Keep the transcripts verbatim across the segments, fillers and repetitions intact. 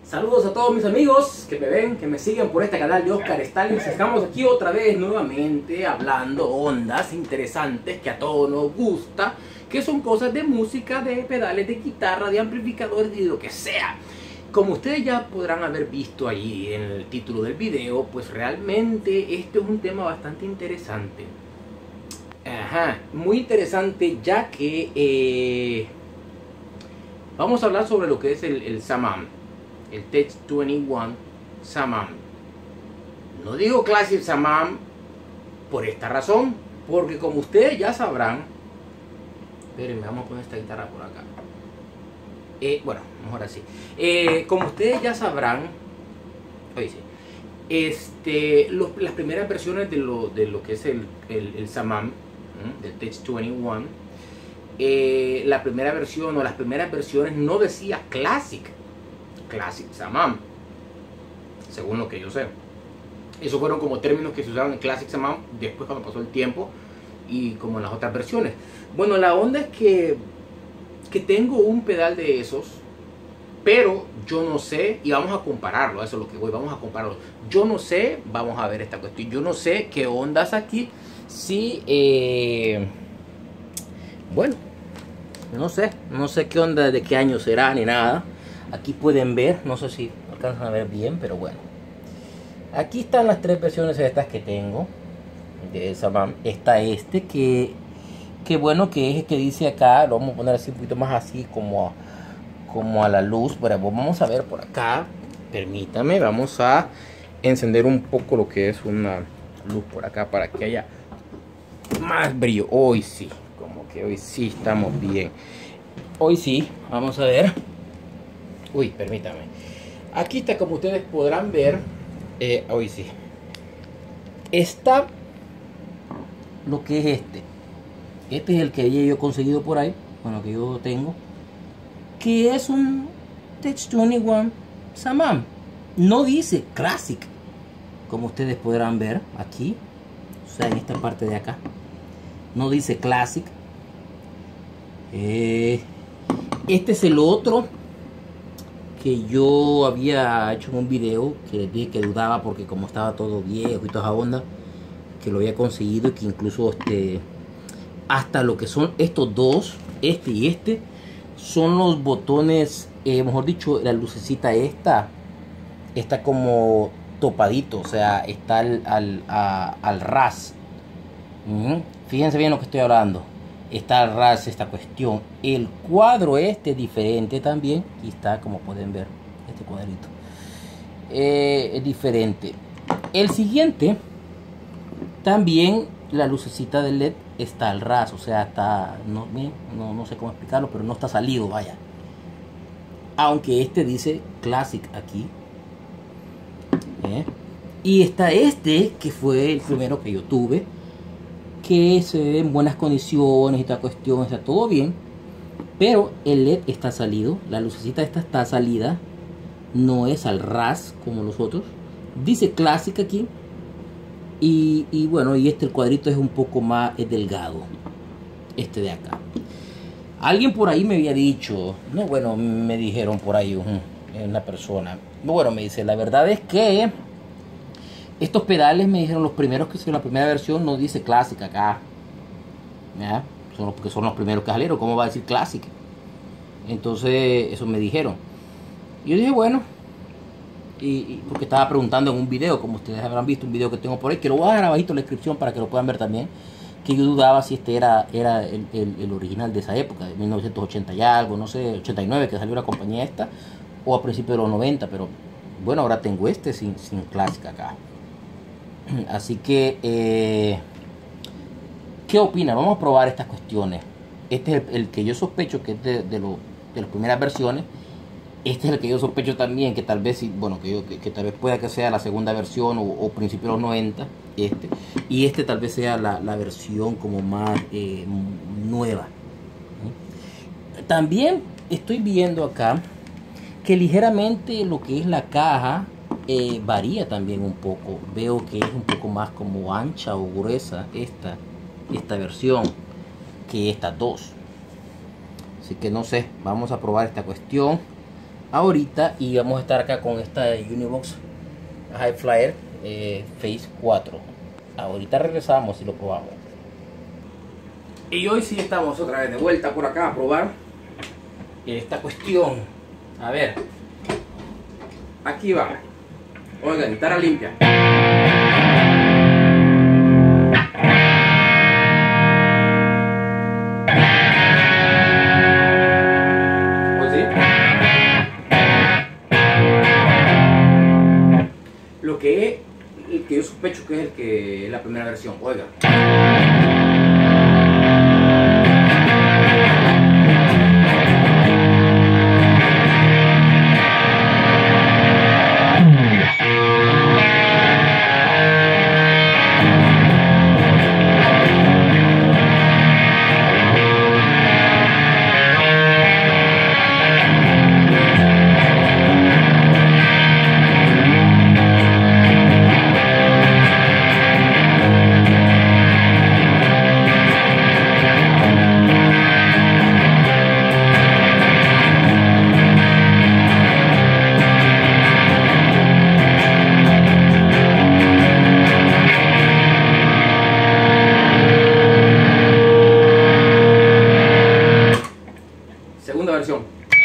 Saludos a todos mis amigos que me ven, que me siguen por este canal de Oscar Stalin. Estamos aquí otra vez nuevamente hablando ondas interesantes que a todos nos gusta, que son cosas de música, de pedales, de guitarra, de amplificadores y de lo que sea. Como ustedes ya podrán haber visto allí en el título del video, pues realmente este es un tema bastante interesante. Ajá, muy interesante, ya que eh, vamos a hablar sobre lo que es el, el Samam, el Tech veintiuno Samam. No digo Classic Samam por esta razón, porque como ustedes ya sabrán, espérenme, vamos a poner esta guitarra por acá. Eh, bueno, mejor así. Eh, como ustedes ya sabrán, oye, sí, este, lo, las primeras versiones de lo, de lo que es el, el, el Samam, ¿eh? del Tech veintiuno, eh, la primera versión o las primeras versiones no decía Classic, Classic Samam, según lo que yo sé. Esos fueron como términos que se usaron en Classic Samam después cuando pasó el tiempo y como en las otras versiones. Bueno, la onda es que que tengo un pedal de esos, pero yo no sé, y vamos a compararlo, eso es lo que voy, vamos a compararlo. Yo no sé, vamos a ver esta cuestión, yo no sé qué ondas aquí, si, eh, bueno, no sé, no sé qué onda, de qué año será, ni nada. Aquí pueden ver, no sé si alcanzan a ver bien, pero bueno. Aquí están las tres versiones estas que tengo, de Samam. Está este que... Qué bueno que es el que dice acá, lo vamos a poner así un poquito más así como, como a la luz. Pero vamos a ver por acá, permítame, vamos a encender un poco lo que es una luz por acá para que haya más brillo. Hoy sí, como que hoy sí estamos bien. Hoy sí, vamos a ver. Uy, permítame. Aquí está, como ustedes podrán ver, eh, hoy sí. Está lo que es este. Este es el que yo he conseguido por ahí, bueno, que yo tengo, que es un Tech veintiuno Samam. No dice Classic, como ustedes podrán ver aquí, o sea, en esta parte de acá. No dice Classic. Eh, este es el otro que yo había hecho en un video, que les dije que dudaba porque como estaba todo viejo y toda esa onda, que lo había conseguido y que incluso este... hasta lo que son estos dos, este y este, son los botones, eh, mejor dicho, la lucecita esta, está como topadito, o sea, está al, al, a, al ras. ¿Mm? Fíjense bien lo que estoy hablando, está al ras esta cuestión. El cuadro este es diferente también, aquí está, como pueden ver, este cuadrito, eh, es diferente. El siguiente, también la lucecita del L E D está al ras, o sea, está, no, no, no sé cómo explicarlo, pero no está salido, vaya. Aunque este dice Classic aquí. ¿Eh? Y está este, que fue el primero que yo tuve, que se ve en buenas condiciones y esta cuestión, está todo bien. Pero el L E D está salido, la lucecita esta está salida, no es al ras como los otros. Dice Classic aquí. Y, y bueno, y este el cuadrito es un poco más es delgado, este de acá. Alguien por ahí me había dicho, no, bueno, me dijeron por ahí, uh, una persona, bueno, me dice, la verdad es que estos pedales, me dijeron, los primeros que son la primera versión no dice Classic acá, ¿ya? Son los, porque son los primeros que salieron, ¿cómo va a decir Classic? Entonces, eso me dijeron. Yo dije, bueno, Y, y porque estaba preguntando en un video, como ustedes habrán visto, un video que tengo por ahí, que lo voy a dejar abajito en la descripción para que lo puedan ver también, que yo dudaba si este era, era el, el, el original de esa época, de mil novecientos ochenta y algo, no sé, ochenta y nueve, que salió la compañía esta, o a principios de los noventa, pero bueno, ahora tengo este sin, sin Classic acá. Así que, eh, ¿qué opina? Vamos a probar estas cuestiones. Este es el, el que yo sospecho que es de, de, lo, de las primeras versiones. Este es el que yo sospecho también, que tal vez, bueno, que, yo, que, que tal vez pueda que sea la segunda versión o, o principio de los noventa, este. Y este tal vez sea la, la versión como más eh, nueva. También estoy viendo acá que ligeramente lo que es la caja eh, varía también un poco. Veo que es un poco más como ancha o gruesa esta, esta versión que estas dos. Así que no sé, vamos a probar esta cuestión. ahorita y vamos a estar acá con esta Univox High Flyer eh, Phase cuatro. Ahorita regresamos y lo probamos. Y hoy sí estamos otra vez de vuelta por acá a probar esta cuestión. A ver, aquí va. Oigan, guitarra limpia. ¿O sí? Lo que es, el que yo sospecho que es el que es la primera versión. Oigan. Segunda versión.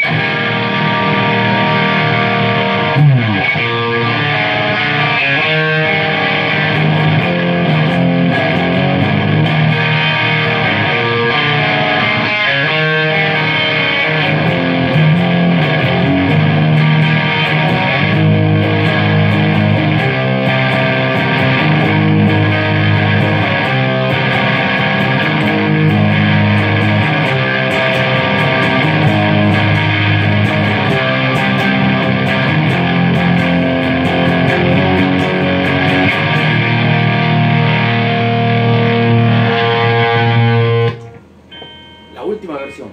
La última versión.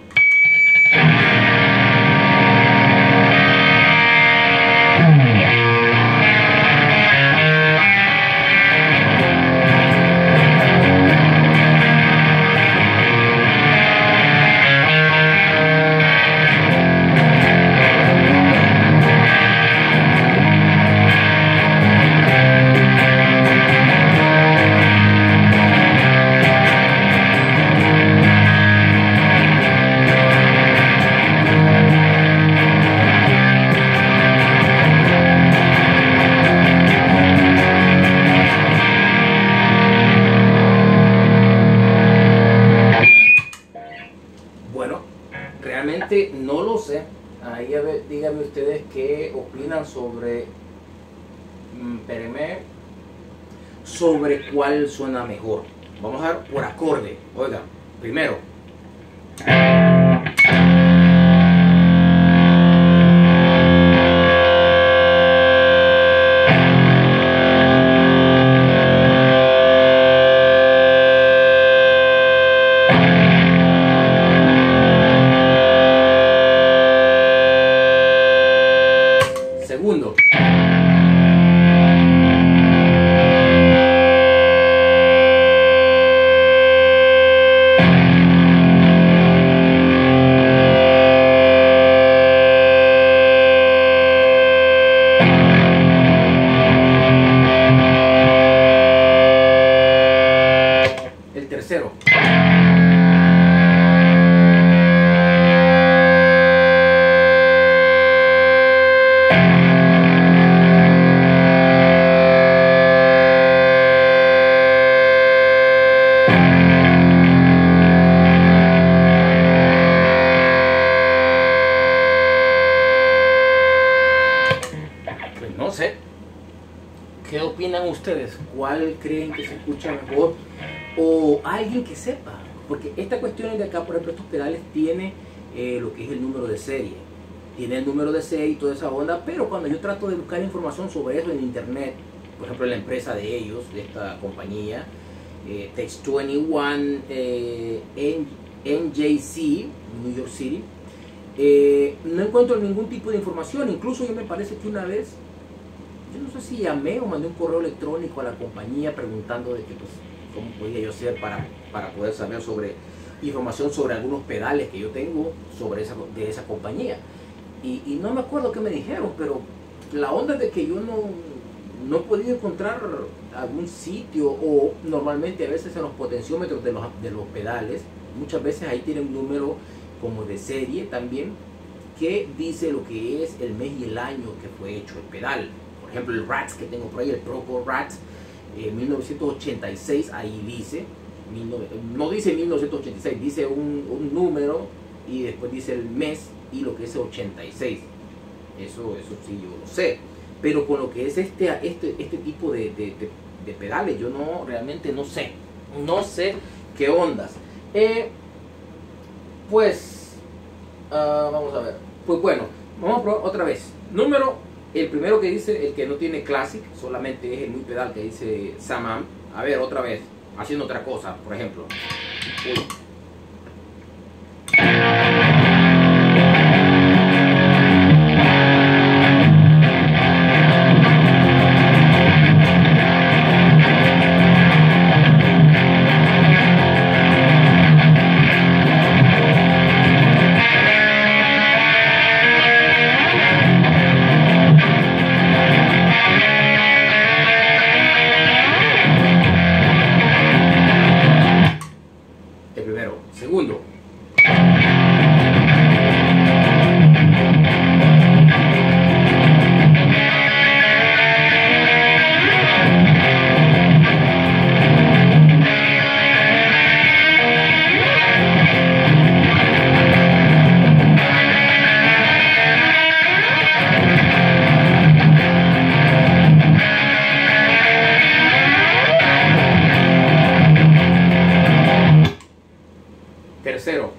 Realmente no lo sé. Ahí a ver, díganme ustedes qué opinan sobre mmm, espérenme, sobre cuál suena mejor. Vamos a ver por acorde. Oigan, primero. Segundo. El tercero. No sé, ¿qué opinan ustedes? ¿Cuál creen que se escucha mejor? O alguien que sepa, porque esta cuestión de acá, por ejemplo, estos pedales tiene eh, lo que es el número de serie, tiene el número de serie y toda esa onda, pero cuando yo trato de buscar información sobre eso en internet, por ejemplo en la empresa de ellos, de esta compañía, eh, Tex veintiuno eh, N J C, New York City, eh, no encuentro ningún tipo de información. Incluso yo me parece que una vez, yo no sé si llamé o mandé un correo electrónico a la compañía preguntando de que, pues, cómo podía yo hacer para, para poder saber sobre información sobre algunos pedales que yo tengo sobre esa, de esa compañía. y, y no me acuerdo qué me dijeron, pero la onda es de que yo no, no he podido encontrar algún sitio, o normalmente a veces en los potenciómetros de los, de los pedales, muchas veces ahí tiene un número como de serie también, que dice lo que es el mes y el año que fue hecho el pedal. Por ejemplo, el Rats que tengo por ahí, el Proco Rats, eh, mil novecientos ochenta y seis, ahí dice, no dice mil novecientos ochenta y seis, dice un, un número y después dice el mes y lo que es ochenta y seis. Eso, eso sí yo lo sé. Pero con lo que es este, este, este tipo de, de, de, de pedales, yo no, realmente no sé. No sé qué ondas. Eh, pues, uh, vamos a ver. Pues bueno, vamos a probar otra vez. Número, el primero que dice, el que no tiene Classic, solamente es el muy pedal que dice Samam. A ver, otra vez, haciendo otra cosa, por ejemplo. Uy. Segundo. Tercero.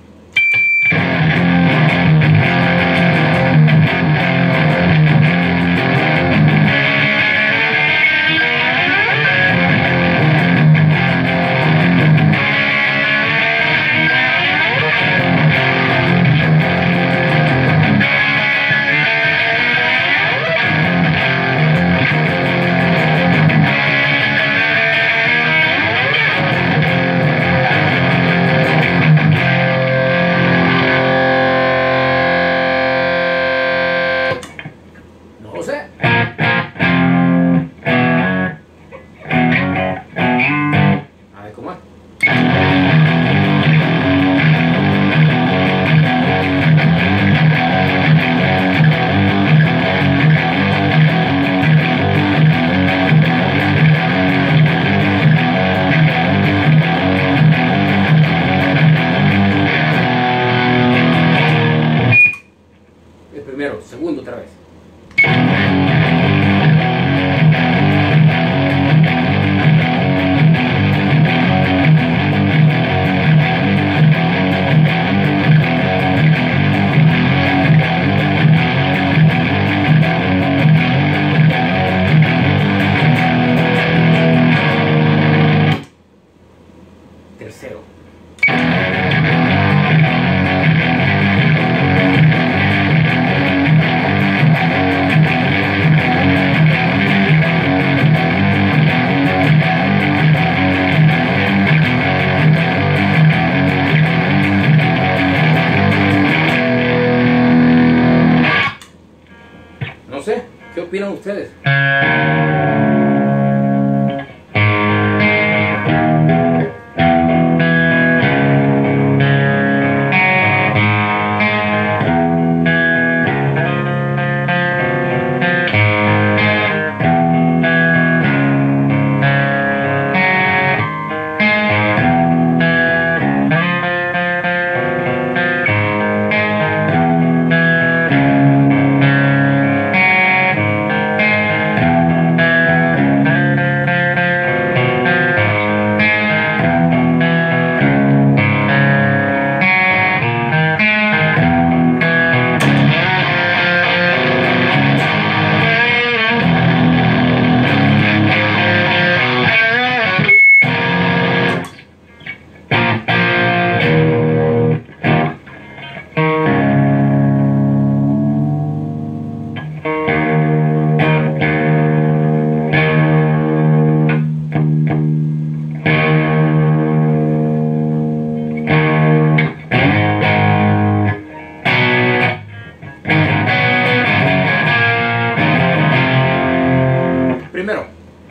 No lo sé. A ver cómo es. El primero, segundo otra vez. Tercero. No sé, ¿qué opinan ustedes? Primero.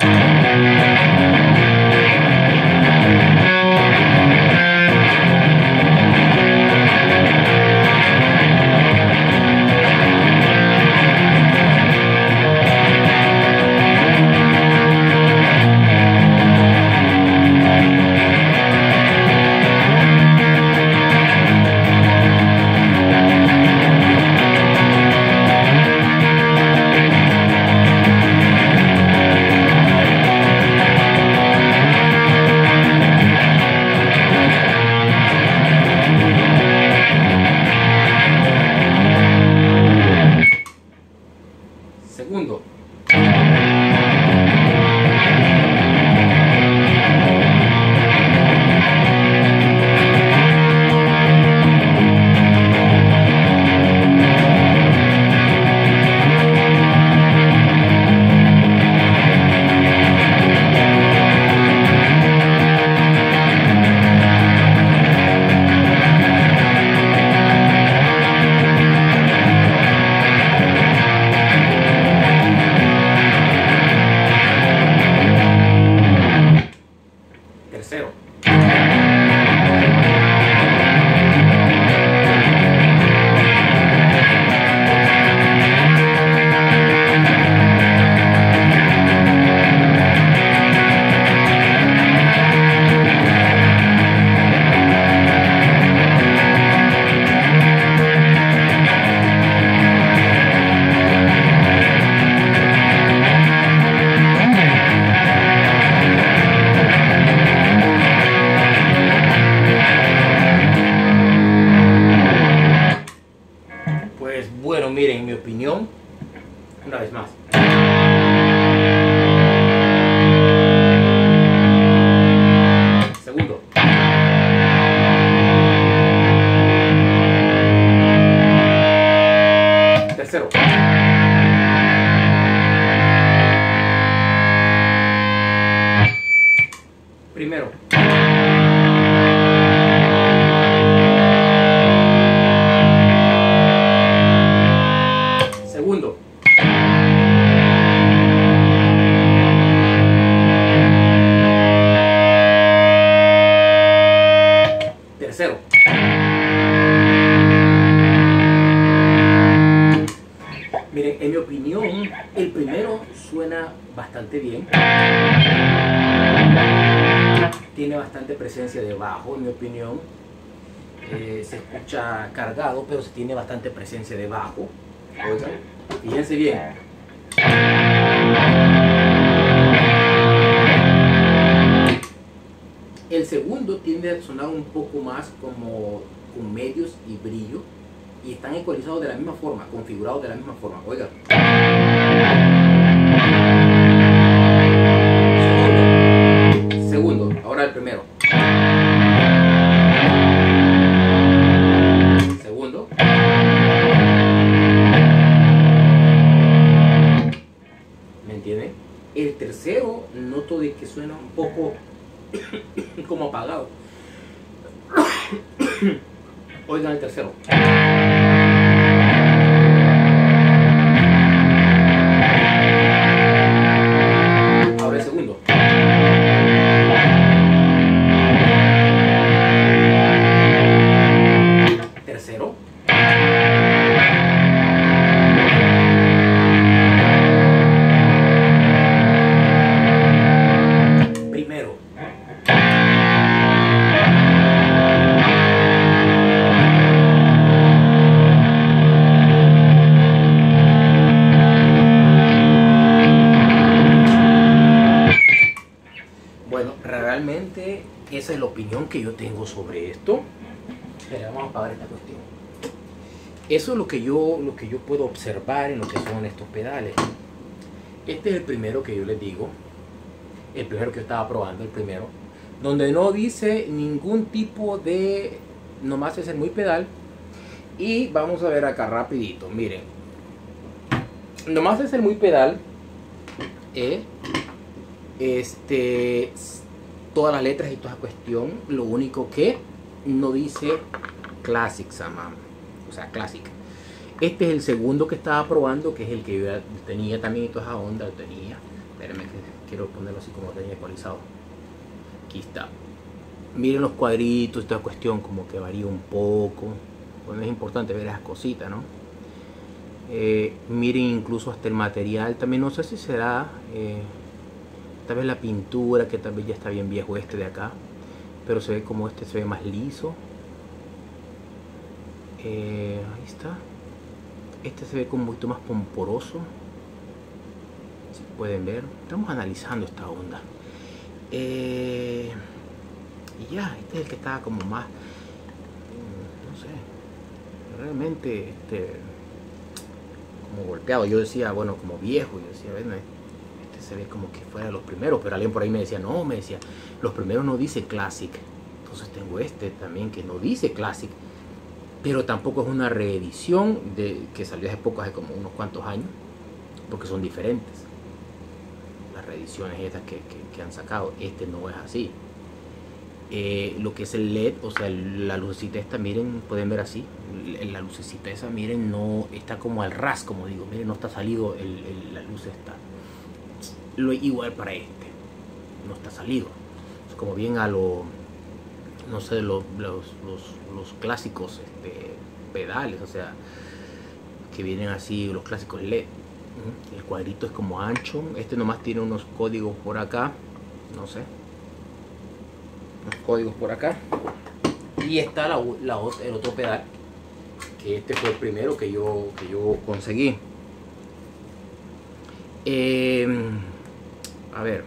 Segundo. Tercero. Pues bueno, miren, mi opinión, una vez más. Segundo. Tercero. Primero. Segundo. Tercero. Miren, en mi opinión, el primero suena bastante bien. Tiene bastante presencia de bajo, en mi opinión. Eh, se escucha cargado, pero se tiene bastante presencia de bajo. Oigan, fíjense bien. El segundo tiende a sonar un poco más como con medios y brillo, y están ecualizados de la misma forma, configurados de la misma forma. Oigan. Segundo. Segundo. Ahora el primero. Segundo. ¿Me entienden? El tercero noto de que suena un poco como apagado. Oigan el tercero. Ahora el segundo. Tercero. Primero. Bueno, realmente esa es la opinión que yo tengo sobre esto. Espera, vamos a apagar esta cuestión. Eso es lo que yo lo que yo puedo observar en lo que son estos pedales. Este es el primero que yo les digo, el primero que yo estaba probando, el primero, donde no dice ningún tipo de, nomás es el muy pedal. Y vamos a ver acá rapidito, miren, nomás es el muy pedal. Eh, este, todas las letras y toda la cuestión. Lo único que no dice Classic Samam, o sea, Classic. Este es el segundo que estaba probando, que es el que yo tenía también y toda esa onda, tenía. Espérenme que quiero ponerlo así como bien ecualizado. Aquí está. Miren los cuadritos, esta cuestión como que varía un poco. Bueno, es importante ver esas cositas, ¿no? Eh, miren incluso hasta el material. También no sé si será eh, tal vez la pintura, que tal vez ya está bien viejo este de acá. Pero se ve como este se ve más liso. Eh, ahí está. Este se ve como un poquito más pomporoso. Si pueden ver. Estamos analizando esta onda. Eh, y ya, este es el que estaba como más, no sé, realmente este, como golpeado. Yo decía, bueno, como viejo. Yo decía, bueno, este se ve como que fuera los primeros. Pero alguien por ahí me decía, no, me decía, los primeros no dice Classic. Entonces tengo este también que no dice Classic. Pero tampoco es una reedición de que salió hace poco, hace como unos cuantos años, porque son diferentes las reediciones estas que, que, que han sacado. Este no es así. Eh, lo que es el L E D, o sea, la lucecita esta, miren, pueden ver así, la lucecita esa, miren, no está como al ras, como digo, miren, no está salido el, el, la luz esta. Lo igual para este, no está salido. Es como bien a lo, no sé, los, los, los, los clásicos este, pedales, o sea, que vienen así, los clásicos L E D. El cuadrito es como ancho. Este nomás tiene unos códigos por acá, no sé, unos códigos por acá. Y está la, la, el otro pedal, que este fue el primero que yo, que yo conseguí. Eh, a ver,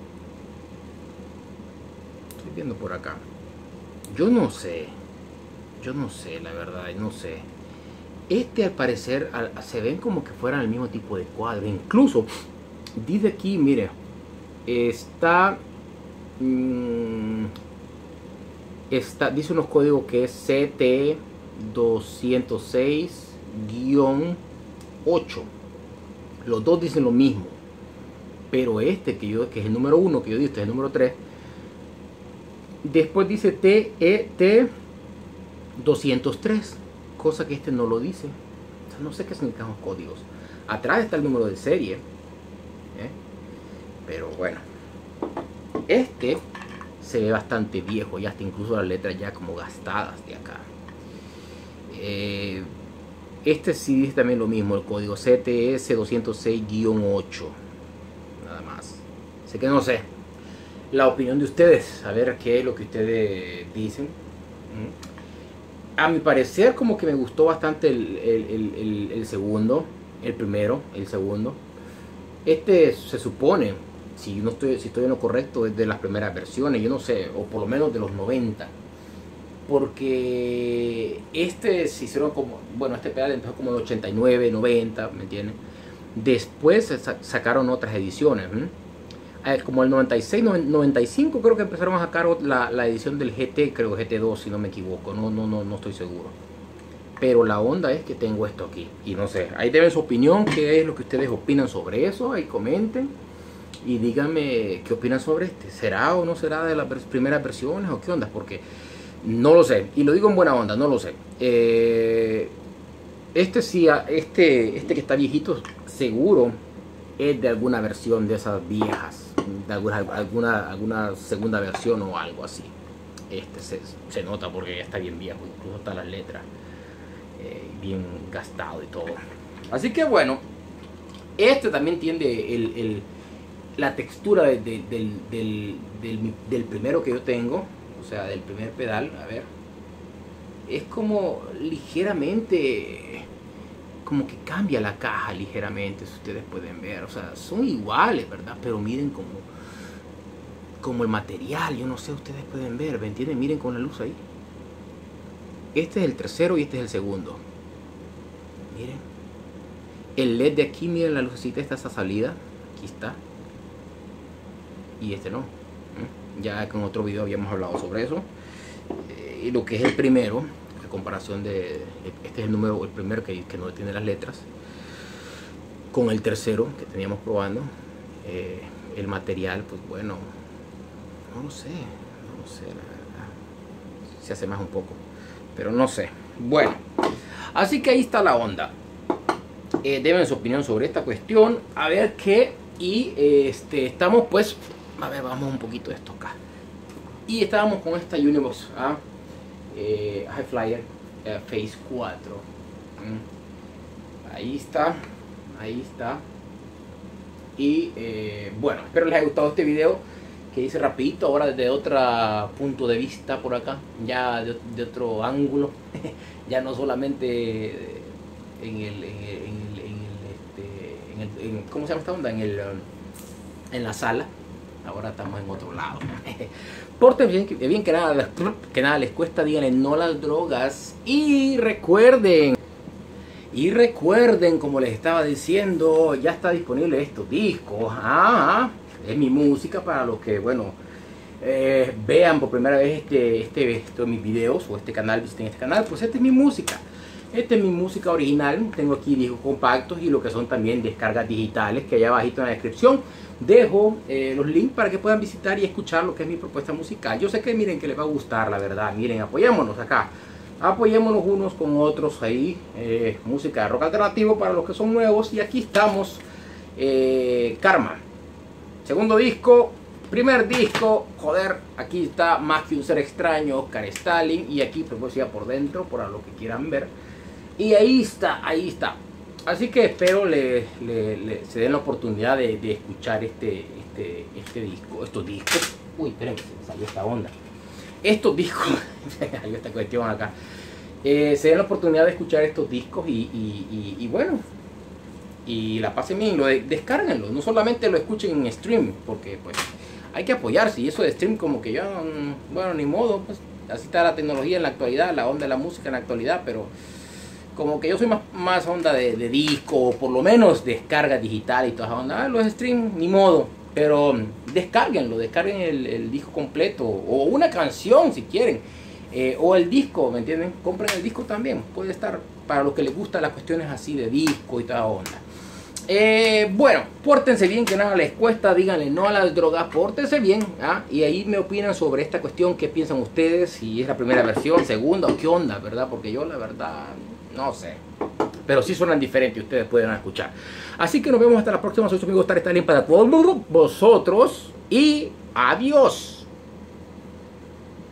estoy viendo por acá. Yo no sé, yo no sé, la verdad, no sé. Este al parecer al, se ven como que fueran el mismo tipo de cuadro. Incluso dice aquí, mire, está, mmm, está dice unos códigos que es C T doscientos seis guión ocho. Los dos dicen lo mismo, pero este que yo, que es el número uno que yo di, este es el número tres. Después dice T E T doscientos tres, cosa que este no lo dice. O sea, no sé qué significan los códigos. Atrás está el número de serie, ¿eh? Pero bueno, este se ve bastante viejo, ya hasta incluso las letras ya como gastadas de acá. Eh, este sí dice también lo mismo, el código C T S doscientos seis guión ocho, nada más. Así que no sé, la opinión de ustedes, a ver qué es lo que ustedes dicen. A mi parecer como que me gustó bastante el, el, el, el, el segundo, el primero, el segundo. Este se supone, si no estoy, si estoy en lo correcto, es de las primeras versiones, yo no sé, o por lo menos de los noventa. Porque este se hicieron como, bueno, este pedal empezó como en ochenta y nueve, noventa, ¿me entienden? Después sacaron otras ediciones, ¿eh? Como el noventa y seis, noventa y cinco creo que empezaron a sacar la, la edición del G T, creo G T dos si no me equivoco, no, no, no, no estoy seguro. Pero la onda es que tengo esto aquí y no sé, ahí deben su opinión, qué es lo que ustedes opinan sobre eso, ahí comenten y díganme qué opinan sobre este, ¿será o no será de las primeras versiones o qué onda? Porque no lo sé, y lo digo en buena onda, no lo sé. Eh, este sí, este, este que está viejito seguro es de alguna versión de esas viejas, de alguna, alguna, alguna segunda versión o algo así. Este se, se nota porque ya está bien viejo, incluso está las letras eh, bien gastado y todo. Así que bueno, este también tiene el, el, la textura de, de, del, del, del, del primero que yo tengo, o sea, del primer pedal. A ver, es como ligeramente, como que cambia la caja ligeramente, si ustedes pueden ver, o sea, son iguales, ¿verdad? Pero miren como, como el material, yo no sé, ustedes pueden ver, ¿me entienden? Miren con la luz ahí. Este es el tercero y este es el segundo. Miren. El L E D de aquí, miren la lucecita, esta esa salida, aquí está. Y este no. Ya con otro video habíamos hablado sobre eso. Y lo que es el primero, comparación de este es el número, el primero que, que no tiene las letras, con el tercero que teníamos probando. Eh, el material, pues bueno, no lo sé, no lo sé, la verdad, se hace más un poco, pero no sé. Bueno, así que ahí está la onda. Eh, denme su opinión sobre esta cuestión, a ver qué Y este, estamos pues, a ver, vamos un poquito de esto acá. Y estábamos con esta Univox ¿ah? eh, High Flyer eh, Phase cuatro. ¿Mm? Ahí está, ahí está. Y eh, bueno, espero les haya gustado este video que hice rapidito, ahora desde otro punto de vista por acá, ya de, de otro ángulo, ya no solamente en el, en el, en el, en el, este, en el en, ¿cómo se llama esta onda? En, el, en la sala, ahora estamos en otro lado. Porten bien, que, bien que, nada, que nada les cuesta, díganle no a las drogas y recuerden, y recuerden, como les estaba diciendo, ya está disponible estos discos. Ah, es mi música para los que, bueno, eh, vean por primera vez este, este, estos mis videos o este canal, visiten este canal, pues esta es mi música. Esta es mi música original. Tengo aquí discos compactos y lo que son también descargas digitales, que allá abajito en la descripción dejo eh, los links para que puedan visitar y escuchar lo que es mi propuesta musical. Yo sé que miren que les va a gustar, la verdad. Miren, apoyémonos acá. Apoyémonos unos con otros ahí. Eh, música de rock alternativo para los que son nuevos. Y aquí estamos. Eh, Karma. Segundo disco, primer disco, joder, aquí está Más que un ser extraño, Oscar Stalin, y aquí pues poesía por dentro, para lo que quieran ver. Y ahí está, ahí está. Así que espero le, le, le, se den la oportunidad de, de escuchar este, este, este disco, estos discos. Uy, espérenme, se me salió esta onda. Estos discos, salió esta cuestión acá. Eh, se den la oportunidad de escuchar estos discos y, y, y, y bueno... y la pasen bien, lo de, descárguenlo, no solamente lo escuchen en stream, porque pues hay que apoyarse, y eso de stream como que ya, bueno, ni modo, pues así está la tecnología en la actualidad, la onda de la música en la actualidad, pero como que yo soy más, más onda de, de disco, o por lo menos descarga digital y toda esa onda. Ah, los stream, ni modo, pero descárguenlo, descarguen el, el disco completo, o una canción si quieren, eh, o el disco, ¿me entienden? Compren el disco también, puede estar para los que les gustan las cuestiones así de disco y toda onda. Eh, bueno, pórtense bien, que nada les cuesta, díganle no a las drogas, pórtense bien, ¿ah? Y ahí me opinan sobre esta cuestión, qué piensan ustedes, si es la primera versión, segunda o qué onda, ¿verdad? Porque yo la verdad, no sé, pero sí suenan diferentes, ustedes pueden escuchar. Así que nos vemos hasta la próxima, soy su amigo Oscar Stalin para todos vosotros y adiós.